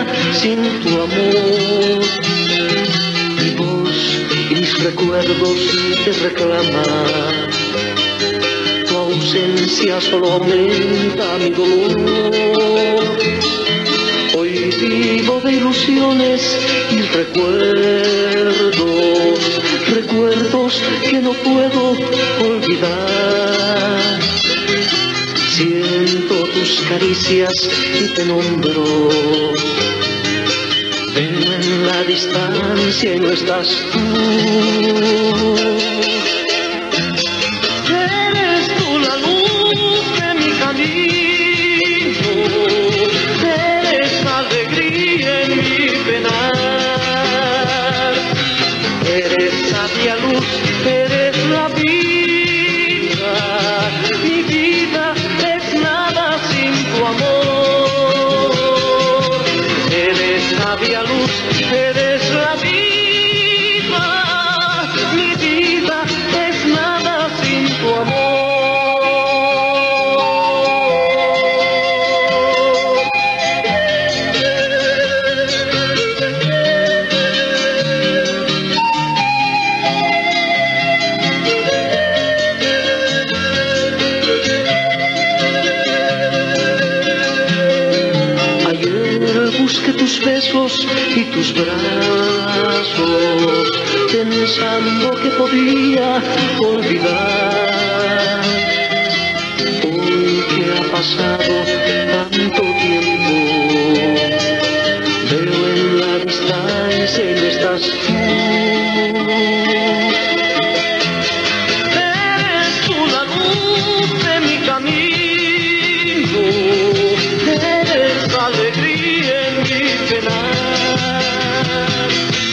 sin tu amor. Mi voz y mis recuerdos te reclaman. Tu ausencia solo aumenta mi dolor. Hoy vivo de ilusiones y recuerdos que no puedo olvidar. Siento tus caricias y te nombro, pero en la distancia no estás tú. Eres tú la luz de mi camino, eres alegría en mi penar, eres sabia luz, eres la vida, mi vida es nada sin tu amor. Eres sabia luz, eres la vida, mi vida es nada sin tu amor. Busqué tus besos y tus brazos, pensando que podía olvidar. Hoy que ha pasado tanto tiempo, veo en la distancia no estás tú. Eres tú la luz de mi camino, eres alegría en mi penar,